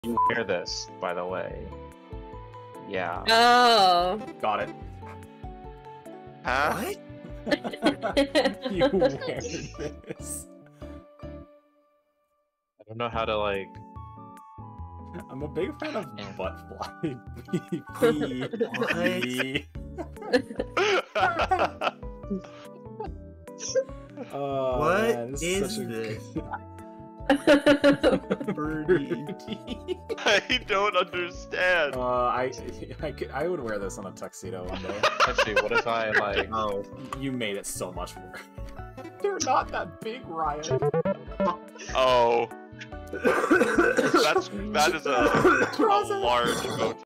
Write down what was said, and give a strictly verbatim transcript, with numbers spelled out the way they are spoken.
You wear this, by the way. Yeah. Oh. Got it. Huh? What? You wear this. I don't know how to, like... I'm a big fan of Yeah. butt fly. Oh, What man, this is such a this? good- Birdie. I don't understand. Uh, I, I, could, I would wear this on a tuxedo one day. Actually, what if I, like... Oh. You made it so much worse. They're not that big, Ryan. Oh. That's that is a, a large vote.